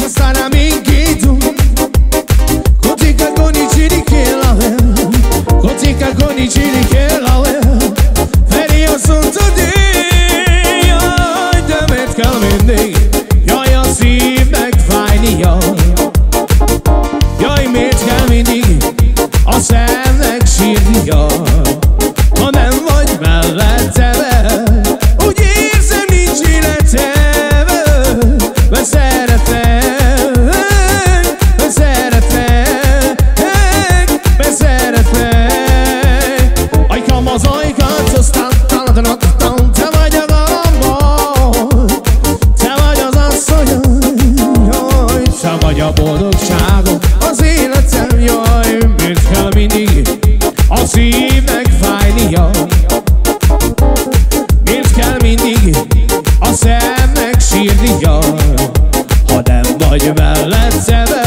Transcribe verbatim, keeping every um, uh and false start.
stare amichito, così che con i giri che la vedo, così che con i giri che la vedo, per io sono tutti, jaj, de mit kell mindig, jaj, a szívnek fájni, jaj, jaj, miért kell mindig a szemnek sírni, jaj, ha nem vagy mellette, úgy érzem, nincs életem, mert szeretlek, mert szeretlek, mert szeretlek. Ajkam az ajkat, aztán taladanatom, te vagy a dalomban, te vagy az asszonyom, jaj, te vagy a boldogságom, az életem, jaj, miért kell mindig a szívnek fájni, jaj, miért kell mindig a szemnek sírni, jaj, ha nem vagy mellette.